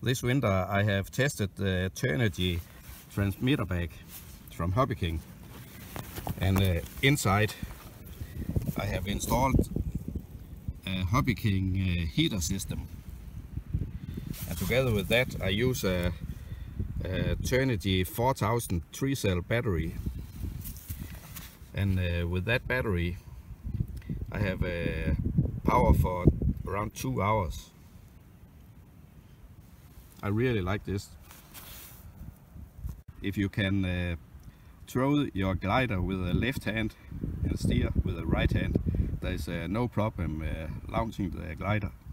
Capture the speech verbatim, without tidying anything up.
This winter I have tested the Turnigy Transmitter bag from Hobbyking, and uh, inside I have installed a Hobbyking uh, heater system, and together with that I use a, a Turnigy four thousand three cell battery, and uh, with that battery I have a uh, power for around two hours. I really like this. If you can uh, throw your glider with the left hand and steer with the right hand, there is uh, no problem uh, launching the glider.